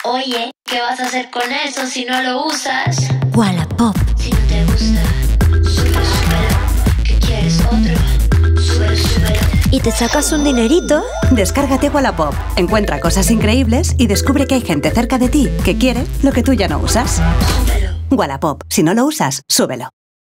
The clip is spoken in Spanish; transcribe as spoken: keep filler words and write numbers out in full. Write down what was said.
Oye, ¿qué vas a hacer con eso si no lo usas? Wallapop. Si no te gusta, súbelo, súbelo. ¿Qué quieres otro? Súbelo, súbelo. ¿Y te sacas un dinerito? Descárgate Wallapop, encuentra cosas increíbles y descubre que hay gente cerca de ti que quiere lo que tú ya no usas. Súbelo. Wallapop, si no lo usas, súbelo.